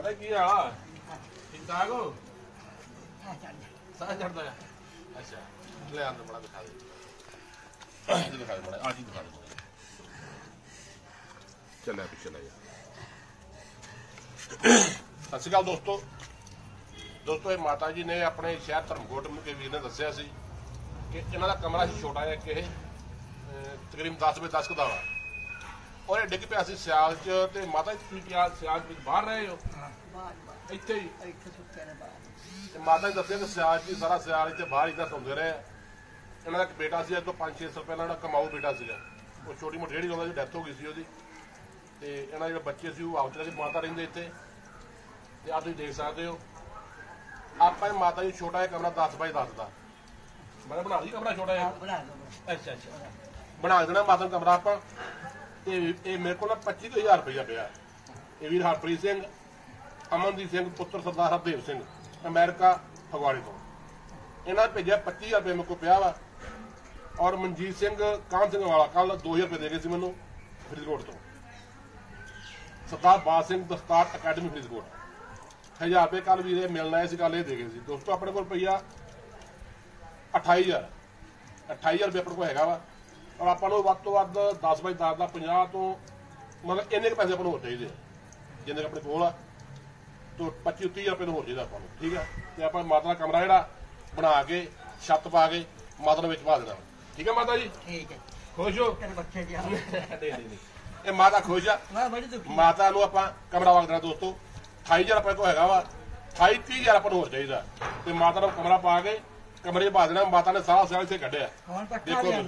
पता की हाल ठीक ठाक हो साह चढ़ता है अच्छा ले आंदर बड़ा दिखा दे दिखा दे बड़ा आज ही दिखा दे चल पीछे ले यार सत श्री अकाल दोस्तों ये माता जी ने अपने शहर धर्मकोट के वीर ने दसिया सी कि इन्हों का कमरा छोटा है कि तकरीबन 10 बाय 10 का वा और ये डिग पिया सियाल च ते माता जी क्या सियाल बाहर रहे हो इत्थे ही माता जी दसिया कि सियाल जी सारा सियाल इतने बाहर इतना सौंदे रहे इन्हों का एक बेटा से तो 5-6 साल पहले इन्होंने कमाऊ बेटा से वो छोटी मोटी रेहड़ी लाता डैथ हो गई सी वो इन्होंने जो बच्चे से आउट माता रहिंदे इत्थे ते आप तुसीं देख सकते हो आप माता जी छोटा है कमरा 10 बाय 10 का मैं बना दी कमरा छोटा है अच्छा अच्छा बना देना माता कमरा आप मेरे को 25,000 रुपया पिया ये वीर हरप्रीत सिंह अमनदीप सिंह पुत्र सरदार हरदेव सिंह अमेरिका फगवाड़े तो इन्होंने भेजा 25,000 रुपया मेरे को पिया वा और मनजीत सिंह कान सिंह वाला कल 2,000 रुपये दे गए मैं फरीदकोट तो सरदार बाज सिंह दस्तार अकैडमी फरीदकोट 1000 रुपये कल भी मिलना है कल ये दे गए दोस्तों अपने को रुपया 28,000 रुपये अपने को है वा और अपन वध तो वध 10 बाय 10 का 50 तो मतलब इन्ने पैसे अपन हो चाहिए जिन्ने अपने को तो 25-30 रुपये हो चाहिए अपन ठीक है तो आप माता का कमरा जोड़ा बना के छत पा के माता ने पा देना ठीक है माता जी खुश हो नहीं माता खुश है माता आप कमरा वग देना दोस्तों 28,000 रुपये को है वा 28-30,000 अपन हो चाहिए तो माता ने कमरा पा के कमरे पा देना माता ने सारा सियाल से कढ़िया देखो है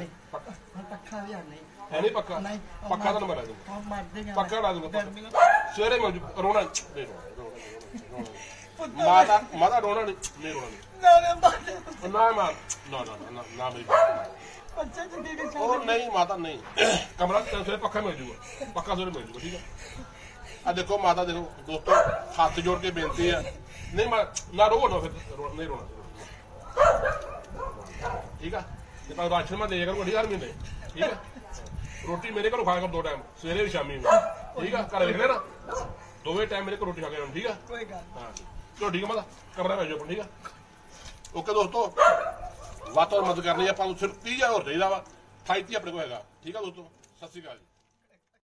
नहीं पक्का पक्का तो मैं पक्का ला दूंगा सवेरे मैं रोना माता माता रोना नहीं रोना ना मां ना ना ना ना मेरी और नहीं माता नहीं कमरा सवेरे पक्का मिल जूगा पक्का सवेरे मिल जूगा ठीक है आ देखो माता देखो दोस्तों हाथ जोड़ के बेनती है नहीं ना रो ना फिर नहीं रोना ठीक है राशन मैं दे करूँगा ठीक है हर महीने ठीक है रोटी मेरे को खाया कर 2 टाइम सवेरे भी शामी में ठीक है घर लिख लेना 2 टाइम मेरे को रोटी खा के ठीक है हाँ चलो ठीक है मतलब कमरा भेजो अपन ठीक है ओके दोस्तों वातावरण मदद करनी है सिर्फ 30,000 और चाहिए वा 28 अपने को है ठीक है दोस्तों सत श्री अकाल जी।